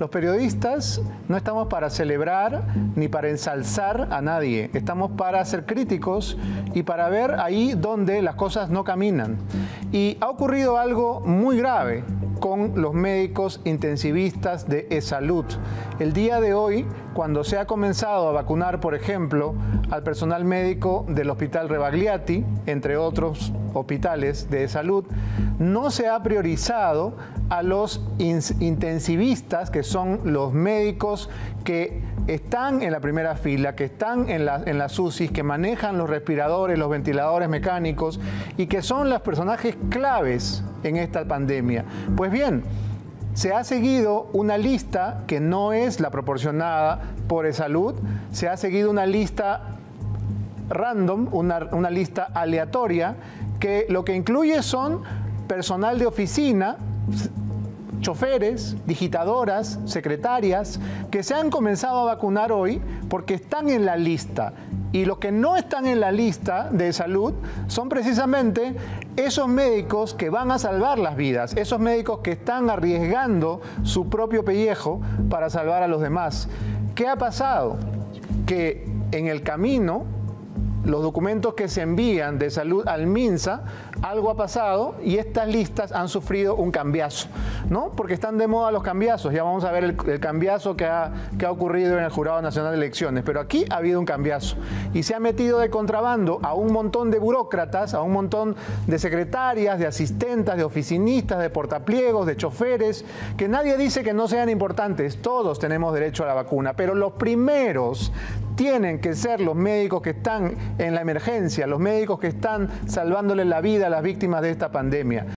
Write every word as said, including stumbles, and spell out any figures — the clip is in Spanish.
Los periodistas no estamos para celebrar ni para ensalzar a nadie. Estamos para ser críticos y para ver ahí donde las cosas no caminan. Y ha ocurrido algo muy grave con los médicos intensivistas de E-Salud. El día de hoy, cuando se ha comenzado a vacunar, por ejemplo, al personal médico del Hospital Rebagliati, entre otros hospitales de E-Salud, no se ha priorizado a los intensivistas, que son los médicos que están en la primera fila, que están en, la, en las U C Is, que manejan los respiradores, los ventiladores mecánicos y que son los personajes claves en esta pandemia. Pues bien, se ha seguido una lista que no es la proporcionada por E-Salud, se ha seguido una lista random, una, una lista aleatoria, que lo que incluye son personal de oficina, choferes, digitadoras, secretarias, que se han comenzado a vacunar hoy porque están en la lista. Y los que no están en la lista de salud son precisamente esos médicos que van a salvar las vidas, esos médicos que están arriesgando su propio pellejo para salvar a los demás. ¿Qué ha pasado? Que en el camino, los documentos que se envían de salud al MINSA, algo ha pasado y estas listas han sufrido un cambiazo, ¿no? Porque están de moda los cambiazos. Ya vamos a ver el, el cambiazo que ha, que ha ocurrido en el Jurado Nacional de Elecciones. Pero aquí ha habido un cambiazo y se ha metido de contrabando a un montón de burócratas, a un montón de secretarias, de asistentas, de oficinistas, de portapliegos, de choferes, que nadie dice que no sean importantes. Todos tenemos derecho a la vacuna, pero los primeros tienen que ser los médicos que están en la emergencia, los médicos que están salvándole la vida a las víctimas de esta pandemia.